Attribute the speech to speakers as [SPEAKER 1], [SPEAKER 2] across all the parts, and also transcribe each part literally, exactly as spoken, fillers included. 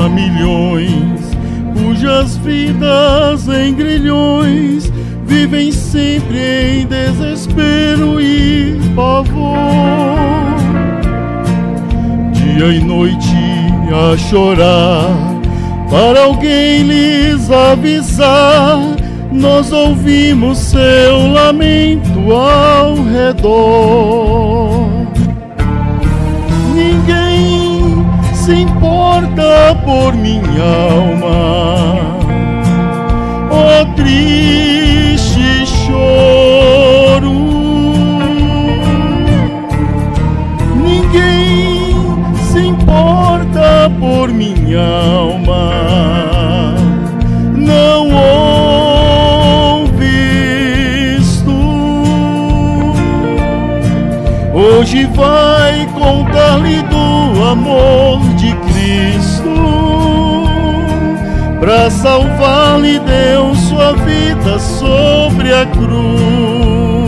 [SPEAKER 1] milhões cujas vidas em grilhões vivem sempre em desespero e pavor, dia e noite a chorar para alguém lhes avisar. Nós ouvimos seu lamento ao redor. Ninguém se importa por minha alma, ó triste choro. Ninguém se importa por minha alma, não ouves tu. Hoje vai contar-lhe do amor de Cristo, para salvar-lhe deu sua vida sobre a cruz.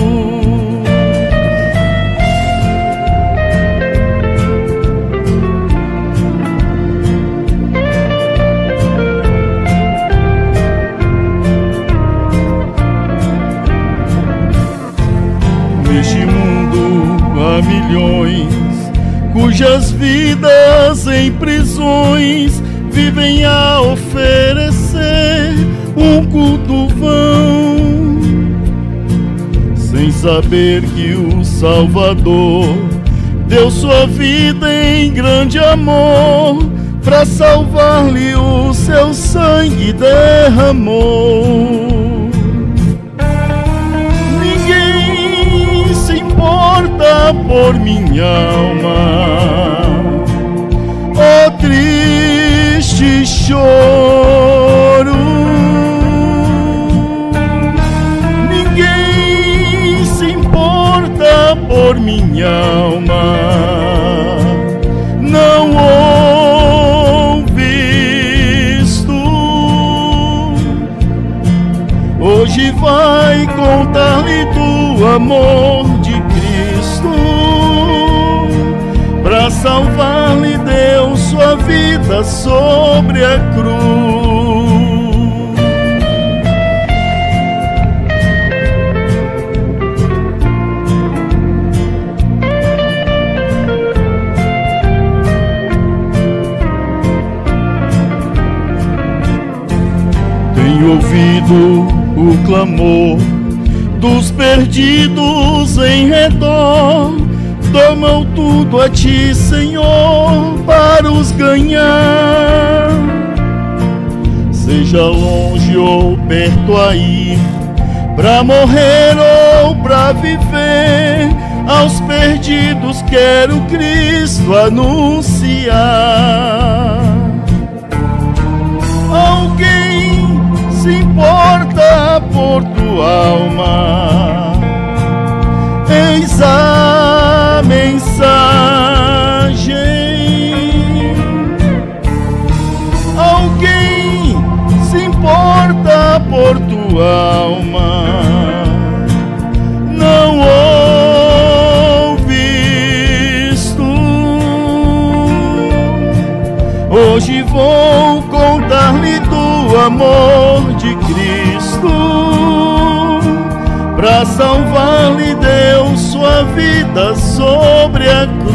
[SPEAKER 1] Neste mundo há milhões cujas vidas em prisões vivem a oferecer um culto vão, sem saber que o Salvador deu sua vida em grande amor, para salvar-lhe o seu sangue derramou. Ninguém se importa por minha alma, ó triste choro. Ninguém se importa por minha alma, não ouves tu. Hoje vai contar-lhe do amor de Cristo, para salvar-lhe deu sua vida sobre a cruz. Tenho ouvido o clamor dos perdidos em redor, tomam tudo a ti, Senhor, para os ganhar. Seja longe ou perto a ir, pra morrer ou pra viver, aos perdidos quero Cristo anunciar. Alguém se importa por tua alma, eis a mensagem. Alguém se importa por tua alma, não ouves tu. Hoje vou contar-lhe do amor de Cristo, para salvar-lhe deu sua vida sobre a cruz.